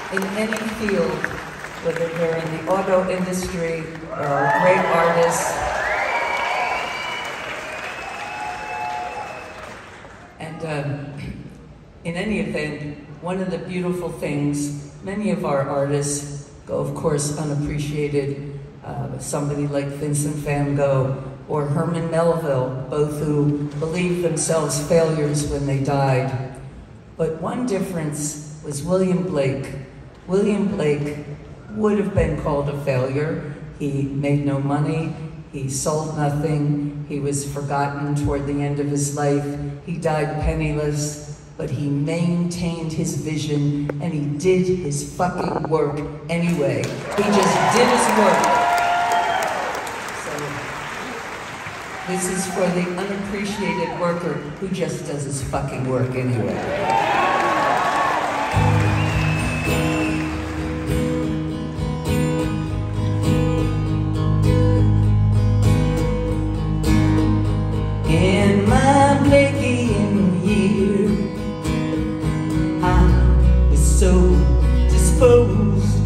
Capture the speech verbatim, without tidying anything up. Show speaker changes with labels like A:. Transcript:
A: in any field, whether they're in the auto industry or great artists. And um, in any event, one of the beautiful things, many of our artists go, of course, unappreciated. Uh, somebody like Vincent van Gogh or Herman Melville, both who believed themselves failures when they died. But one difference was William Blake. William Blake would have been called a failure. He made no money, he sold nothing, he was forgotten toward the end of his life, he died penniless, but he maintained his vision and he did his fucking work anyway. He just did his work. This is for the unappreciated worker who just does his fucking work anyway. In my Blakean year, I was so disposed